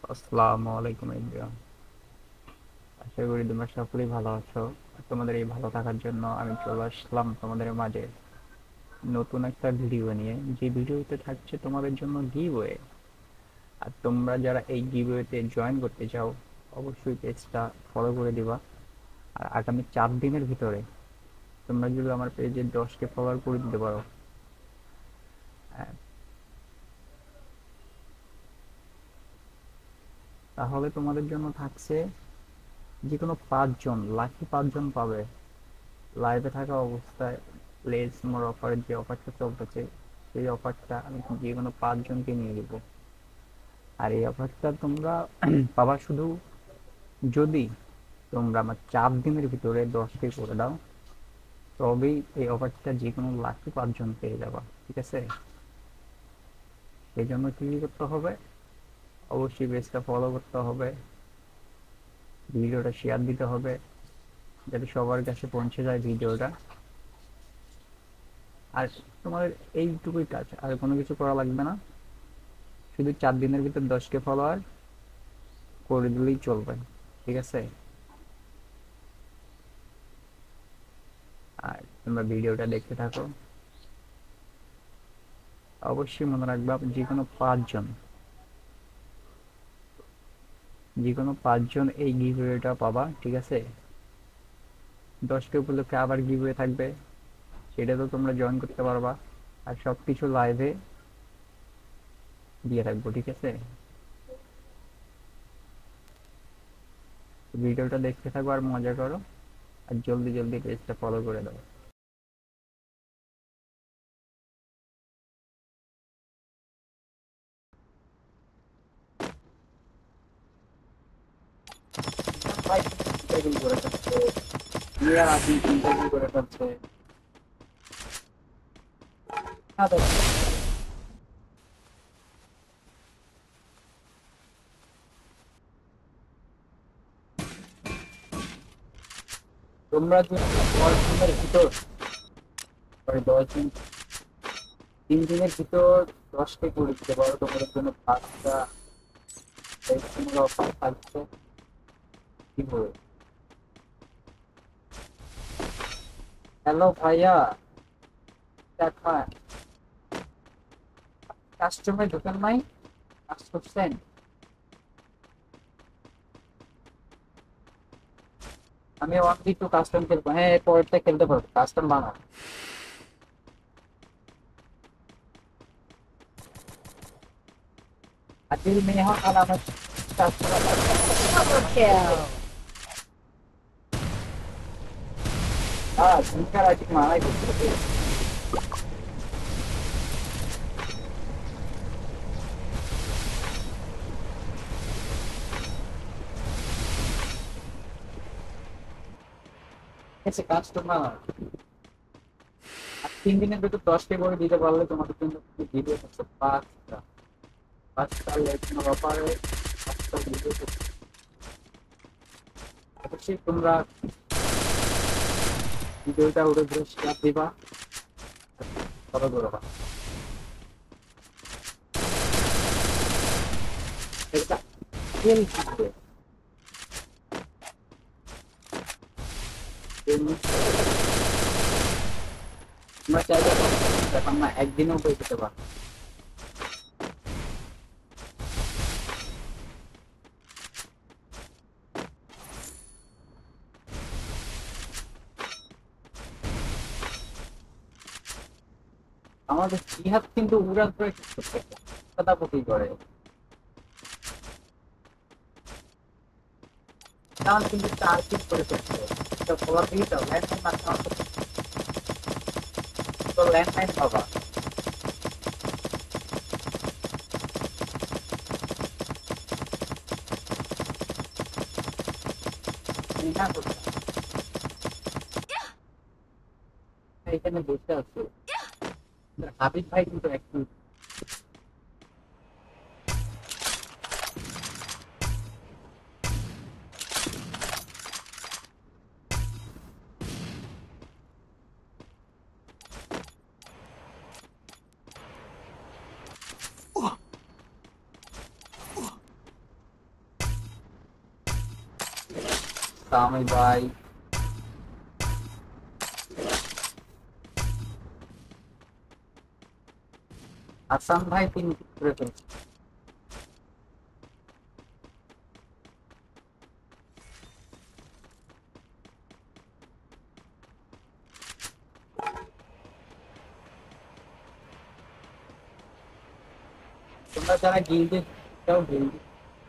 আসসালামু আলাইকুম এভরিওয়ান। আশা করি তোমরা সকলেই ভালো আছো। আর তোমাদের এই ভালো থাকার জন্য আমি চলে আসলাম তোমাদের মাঝে নতুন একটা ভিডিও নিয়ে, যে ভিডিওতে থাকছে তোমাদের জন্য গিভওয়ে। আর তোমরা যারা এই গিভওয়েতে জয়েন করতে চাও, অবশ্যই পেজটা ফলো করে দিবা। আর আগামী 4 দিনের ভিতরে তোমরা যদি আমার পেজে 10কে ফলোয়ার করে দিতে পারো, হ্যাঁ, তাহলে তোমাদের জন্য থাকছে যে কোনো 5 জন, লাকি 5 জন পাবে লাইভে থাকা অবস্থায় প্লেস মোর অফারের যে অফারটা চলতেছে, সেই অফারটা আমি যে কোনো 5 জনকে নিয়ে দিব। আর এই অফারটা তোমরা পাবা শুধু যদি তোমরা আমার 4 দিনের ভিতরে 10কে করে দাও, তবেই এই অফারটা যে কোনো লাকি 5 জন পেয়ে যাবা। ঠিক আছে? সেই জন্য কি করতে হবে? অবশ্যই পেজটা ফলো করতে হবে, ভিডিওটা শেয়ার দিতে হবে যাতে সবার কাছে পৌঁছে যায় ভিডিওটা। আর তোমাদের এইটুকুই কাজ, আর কোনো কিছু করা লাগবে না। শুধু 4 দিনের ভিতর 10কে ফলোয়ার করে দিলেই চলবে। ঠিক আছে? আর তোমরা ভিডিওটা দেখতে থাকো। অবশ্যই মনে রাখবা, যে কোনো 5 জন এই গিভওয়েটা পাবা। ঠিক আছে? 10কে উপলক্ষে আবার গিভওয়ে থাকবে, সেটা তো তোমরা জয়েন করতে পারবা। আর সবকিছু লাইভে দিয়ে রাখবো। ঠিক আছে? ভিডিওটা দেখতে থাকো আর মজা করো। আর জলদি জলদি পেজটা ফলো করে দাও। ভাই, ইন্টারভিউ করে ফেলছে, নিয়ে আসি ইন্টারভিউ করে ফেলছে। না তো, তোমরা যদি 10 দিনের ভিতর, 10 দিন, 3 দিনের ভিতর 10কে করে দিতে পারো, তোমাদের জন্য 5টা অফার থাকছে। কি বলে? হ্যালো ভাইয়া, দেখা কাস্টমার দোকান নাই, কাজ করছেন? আমি 1v2 কাস্টম খেলবো। হ্যাঁ, পরেরটা খেলতে পারবো, কাস্টম বানাও। আর যদি মেয়ে হন তাহলে আমার কাস্টমার হ্যাঁ ঝুমকার আজ মারাই করতে হবে। ঠিক আছে, কাস্টমার। আর 3 দিনের ভিতর 10কে করে দিতে পারলে তোমাদের জন্য ভিডিও হচ্ছে 5টা। 5টা লেখনের অফারে 5টা ভিডিও। অবশ্যই তোমরা ভিডিওটা উঠে ধরে শেয়ার দিবা, ফলো করবা। এটা খেল কি করে? তোমরা চাইলে ব্যাপার না, একদিনেও পেয়ে যেতে পারো। আমাদের জিহাদ কিন্তু উড়াল করে কথাপতি করে, কারণ কিন্তু টার্গেট করে ফেলছে। তো বলার দিকে তো ল্যান্ডমাইন মারতে হবে, তো ল্যান্ডমাইন পাবা। আমি না করতাম, এখানে বসে আছে। হাবিব ভাই কিন্তু একটু সামি ভাই, হাসান ভাই 3 করে ফেলছে। তোমরা যারা গিল্ডে যাও গিল্ডে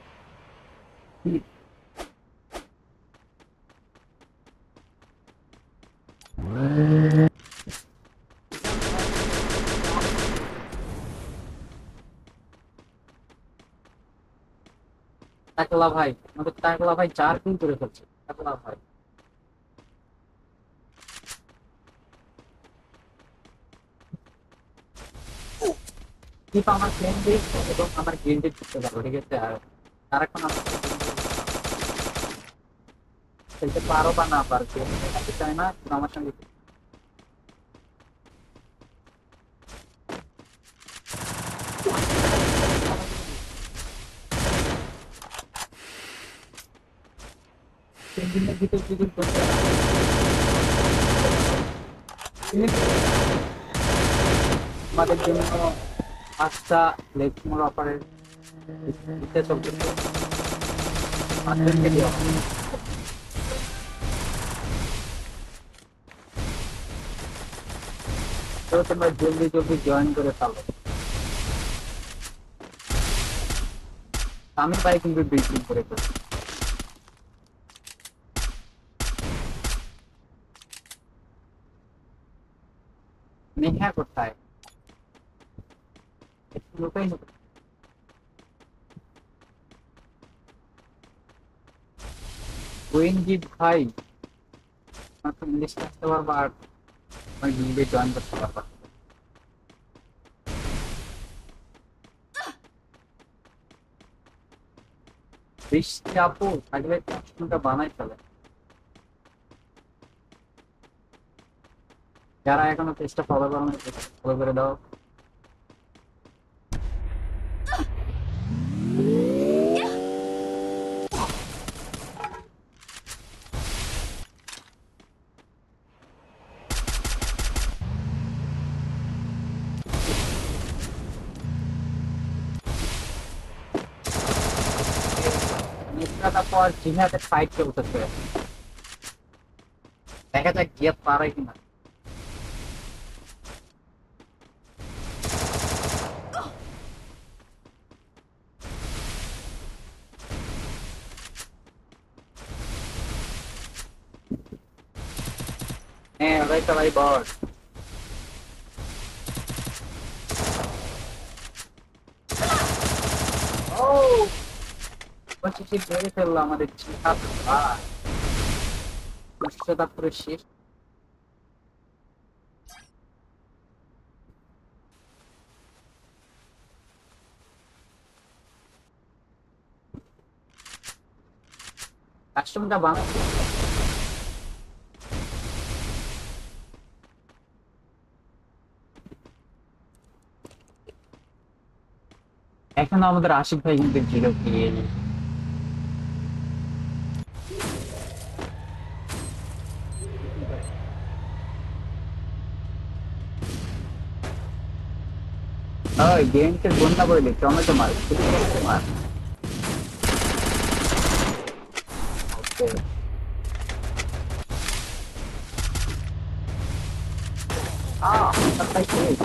টাকলা ভাই, আমাদের টাকলা ভাই 4 কিল করে ফেলছে। টাকলা ভাই কি আমার ফ্রেন্ড এবং আমার গিল্ডে ঢুকতে পারবো, ঠিক আছে? আর সারাক্ষণ আমার খেলতে পারো বা না পারো, খেলতে চাই না, কিন্তু আমার সঙ্গে তিন দিনের ভিতর যদি করতে আমাদের জন্য 5টা লেগমোর অপারেট দিতে চলতেছে। 5জনকে দেওয়া হবে। তো তোমরা জলদি জলদি জয়েন করে ফেলো। আমি ভাই কিন্তু বিল্ডিং করে ফেলছি। নেহা কোথায়? লোকাই গোয়েনজিৎ ভাই, তোমার ইংলিশ শিখতে পারবা আর তোমার গিল্ডে জয়েন করতে পারবা। বৃষ্টি আপু থাকলে ক্যাপশনটা বানাই ফেলে। যারা এখনো পেজটা ফলো করো না, ফলো করে দাও। নিশ্চয়তা পর জিহাতে ফাইট চলতেছে, দেখা যাক জিহাদ পারে কিনা। হ্যাঁ ওরাই তো ভাই বস। ও বলছি সে ধরে ফেললো আমাদের জিহাদ ভাই। নিশ্চয়তা পুরো শেষ। কাস্টমটা বানাচ্ছে এখন আমাদের আশিক ভাই কিন্তু 0 কিল। ওই গেমকে বন্যা করে দিচ্ছে, টমেটো মার মার। ওকে তাই শেষ।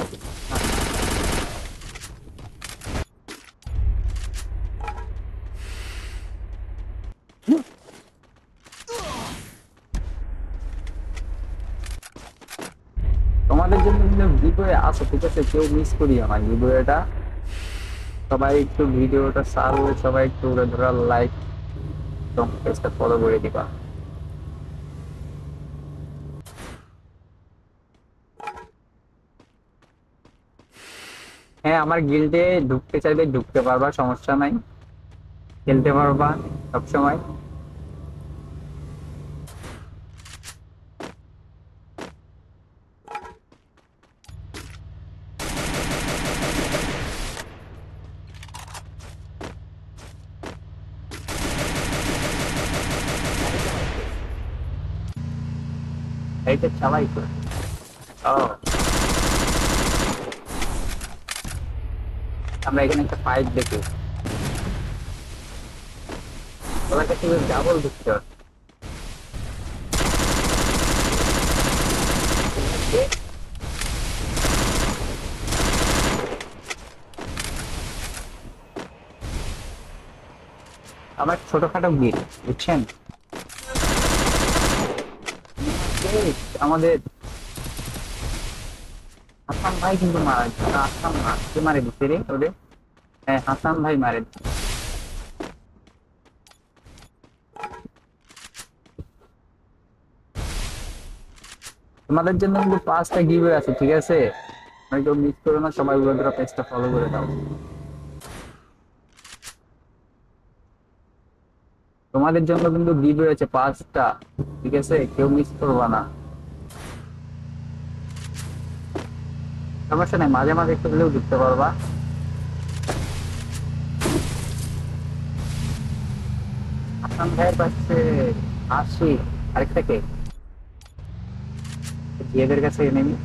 তোমাদের জন্য কিন্তু গিভওয়ে আছে, ঠিক আছে? কেউ মিস করি আমার গিভওয়েটা। সবাই একটু ভিডিওটা সারবে, সবাই একটু উড়ে ধরা লাইক এবং পেজটা ফলো করে দিবা। হ্যাঁ আমার গিল্ডে ঢুকতে চাইলে ঢুকতে পারবা, সমস্যা নাই, খেলতে পারবা সবসময়। গাড়িটা চালাই তো। ও, আমরা এখানে একটা পাইপ দেখি, ওরা কাছে ডাবল ঢুকতে হবে। আমার ছোটখাটো গিট, বুঝছেন? এই, আমাদের হাসান ভাই কিন্তু মারা গেছে। হাসান না, কে মারে দিচ্ছে রে ওদের? হ্যাঁ, হাসান ভাই মারে দিচ্ছে। তোমাদের জন্য কিন্তু 5টা গিভওয়ে আছে, ঠিক আছে? হয়তো মিস করো না, সবাই বন্ধুরা পেজটা ফলো করে দাও। তোমাদের জন্য কিন্তু গিভওয়ে আছে 5টা, ঠিক আছে? কেউ মিস করবা না। সমস্যা নাই, মাঝে মাঝে একটু হলেও দিতে পারবা। হাসান ভাইয়ের পাশে 80, আরেকটা কে? জিয়াদের কাছে এনেমি।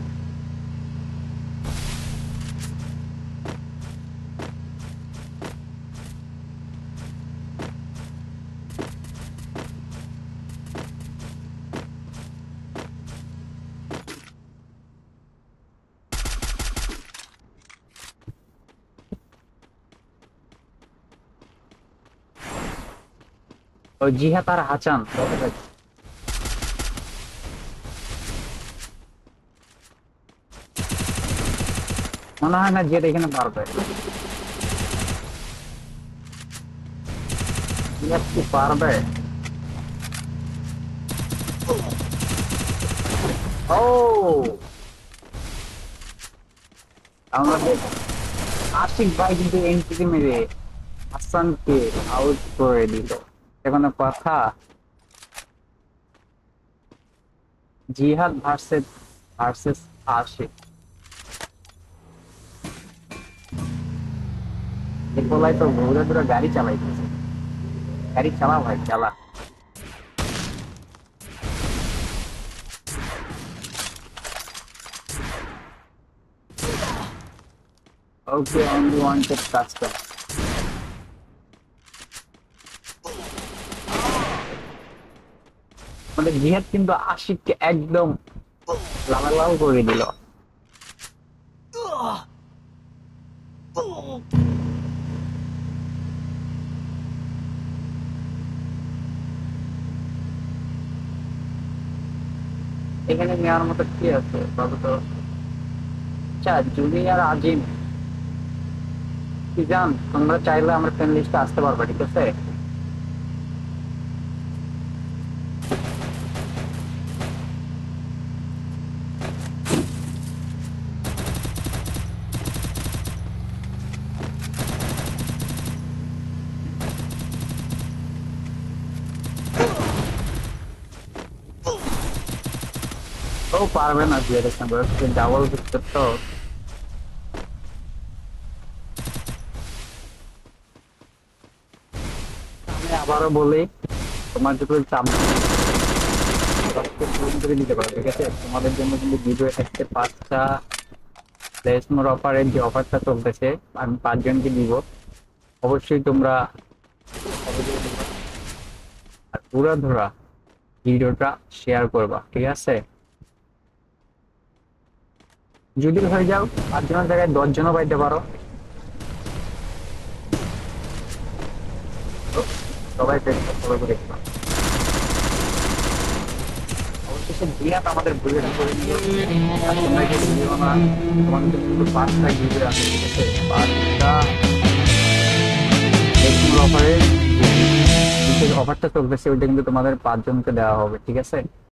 ও জিহাদ আর হাসান, মনে হয় না জিহাদ এখানে পারবে। জিহাদ কি পারবে? ও, আমাদের আশিক ভাই কিন্তু এন্ট্রি মেরে হাসানকে আউট করে দিল। এখন কথা, জিহাদ ভার্সেস ভার্সেস আশিক। নিকোলাই তো ঘুরে ঘুরে গাড়ি চালাইতেছে। গাড়ি চালা ভাই, চালা। Okay, only wanted custom. আমাদের জিহাদ কিন্তু আশিককে একদম লাল করে দিল। এখানে নেওয়ার মতো কি আছে বলো তো? আচ্ছা, জুনিয়র আজিম, কি জান, তোমরা চাইলে আমার ফ্রেন্ড লিস্টে আসতে পারবে, ঠিক আছে? ও পারবে না, জিয়াদের সঙ্গে ডাবল ভিক্টর তো। আমি আবারও বলি, তোমার যদি চাপ পূরণ করে দিতে পারো, ঠিক আছে? তোমাদের জন্য কিন্তু গিভওয়ে থাকছে 5টা প্লেসমোর অফারের যে অফারটা চলতেছে, আমি 5জনকে দিব। অবশ্যই তোমরা সহযোগিতা দিবা। আর পুরা ধরা ভিডিওটা শেয়ার করবা, ঠিক আছে? যদি হয়ে যাও 5জনের জায়গায় 10জনও পাইতে পারো। তো সবাই পেজটা ফলো করে দিবা। অবশেষে জিহাদ আমাদের বুলেট করে নিল। আর তোমরা কি ভিডিও না, তোমাদের জন্য কিন্তু 5টা গিভওয়ে আছে, ঠিক আছে? 5টা প্লেসমোর অফারের যে বিশেষ অফারটা চলতেছে, ওইটা কিন্তু তোমাদের 5জনকে দেওয়া হবে, ঠিক আছে?